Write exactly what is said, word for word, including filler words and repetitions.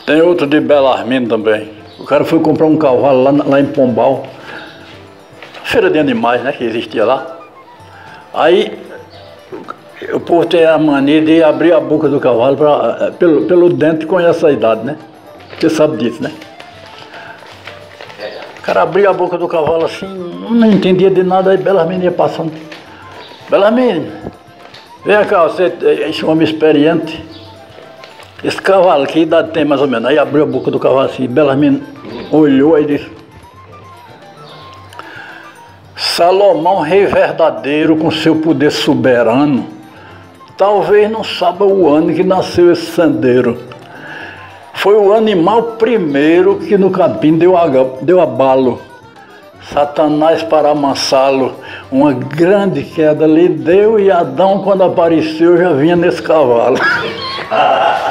Tem outro de Belarmino também. O cara foi comprar um cavalo lá, lá em Pombal, feira de animais, né, que existia lá. Aí o povo tem a mania de abrir a boca do cavalo pra, pelo, pelo dente, conhece a idade, né? Você sabe disso, né? O cara abria a boca do cavalo assim, não entendia de nada, aí Belarmino ia passando. Belarmino, vem cá, você é esse homem experiente. Esse cavalo, que idade tem mais ou menos? Aí abriu a boca do cavalo assim, Belarmino olhou e disse: Salomão, rei verdadeiro, com seu poder soberano, talvez não saiba o ano que nasceu esse sendeiro. Foi o animal primeiro que no capim deu, deu abalo. Satanás, para amansá-lo, uma grande queda lhe deu, e Adão, quando apareceu, já vinha nesse cavalo.